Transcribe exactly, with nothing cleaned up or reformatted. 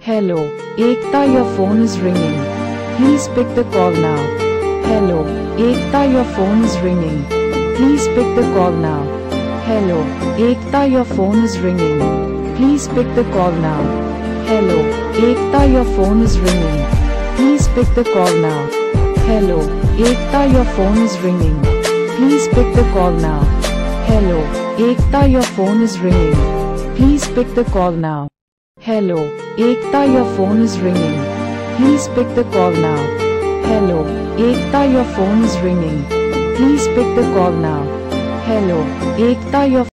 Hello, Ekta, your phone is ringing. Please pick the call now. Hello, Ekta, your phone is ringing. Please pick the call now. Hello, Ekta, your phone is ringing. Please pick the call now. Hello, Ekta, your phone is ringing. Please pick the call now. Hello, Ekta, your phone is ringing. Please pick the call now. Hello, Ekta, your phone is ringing. Please pick the call now. Hello, Ekta, your phone is ringing. Please pick the call now. Hello, Ekta, your phone is ringing. Please pick the call now. Hello, Ekta, your